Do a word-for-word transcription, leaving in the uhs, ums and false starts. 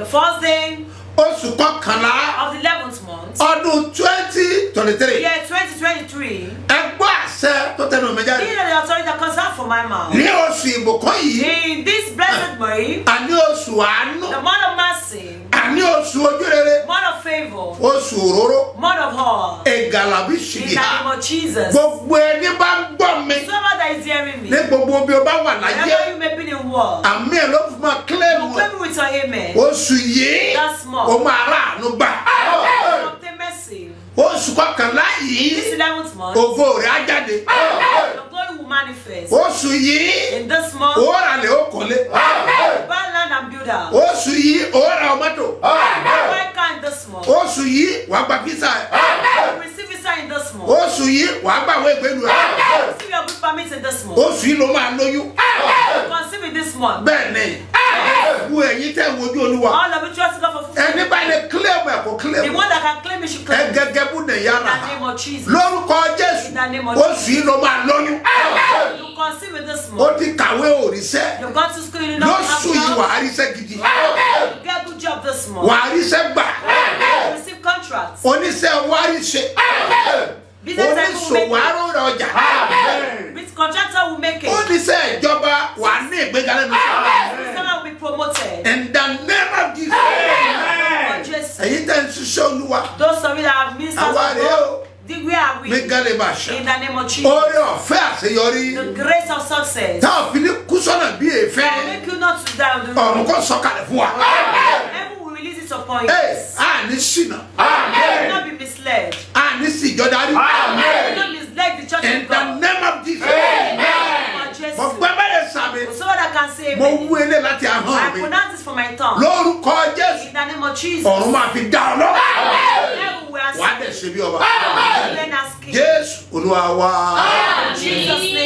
first day oṣù kọkànlá of the eleventh month, ọdún twenty twenty-three. year twenty twenty-three, Ẹgbọ́ àṣẹ tó tẹnu mi jáde. these are the authority that comes out from my mouth. Ní oṣù ìbùkún yìí, In this blessed month, àní oṣù àánú, the month of mercy, àní oṣù ojúrere, month of favor, oṣù òróró, month of all, ègàlàbí in the ṣìgìhà. name of Jesus. Gbogbo ẹni bá ń gbọ́ mi Someone that is hearing me, ní gbogbo bí o bá wà láyé, wherever you may be in war, àmì ẹ̀ ló fi máa kílẹ̀mù ẹ̀. claim me with your amen. Oṣù yìí, That's small. o máa ráàánú gbà. Obtain mercy. Oṣù kọkànlá This yìí, eleventh month, ògo rẹ̀ á jáde. your glory will manifest. Oṣù yìí, In this month, ó rà lè ó kọ́lé. buy land and build house. Oṣù yìí, ó ra ọmọdò. Buy car in this month. Oṣù yìí, wàá gba físà ẹ̀. Receive visa in this month. Oṣù yìí, wàá gbàwé ìgbélu ẹ̀. Receive your good permit in this month. Oṣù yìí ló máa lóyún. Conceive in this month. Bẹ́ẹ̀ ni, wo ẹ̀yin tẹ́ wojú Olúwa. All of you trust God for Ẹni fulfillment. bá lè kílẹ̀mù ẹ̀ kó The kílẹ̀mù. one that can claim it should claim Ẹ it. gẹ́gẹ́ bú nìyá In rà. the name of Jesus. Lórúkọ Jésù, In the name of oṣù yìí ló máa lóyún. You conceive in this Ó month. ti kàwé òrìṣẹ́. You got to school, you know how Lóṣù yìí to wàá ríṣẹ́ gidi. You get a good job this month. Wàá ríṣẹ́ gbà. You receive contracts. Oníṣẹ́ wárí ṣe. Business people will Oníṣòwò make aró ọjà. it. With contractor will make it. Oníṣẹ́ ìjọba wà ní ìgbéga lẹ́nu iṣẹ́. Someone will be promoted. In the name of Jesus. Oh, Jesus. Èyí tẹ́ ń ṣiṣẹ́ Olúwa. Those of you that have ministers of Àwa rèé o. God, the- where are we? Mẹ́gà lè máa ṣe. In the name of Jesus. Oore ọ̀fẹ́ àṣeyọrí. The grace of success Tá ò fi ní kú sọ́nà bí will èéfín. make you not to die on the Ọ̀run road. kò sọ̀kalẹ̀ fún wa. Heaven will release it upon you. Ẹ à ní ṣìnà. You will not be misled. À ní sì ìjọ darí. You will not mislead the church In of the God. name of Jesus. Oh, Jesus. Mo gbẹ́ bẹ́ẹ̀ sàmì. Someone that can say Mo amen. wú ilé láti I ahọ́n mi. pronounce this from my tongue. Lórúkọ Jésù. In the name of Jesus. Ọ̀run máa fi dá ọ lọ́wọ́. Heaven will Wàá answer. dẹ̀ ṣe bí ọba. Then ask him. Jésù Olúwa wa. In Jesus'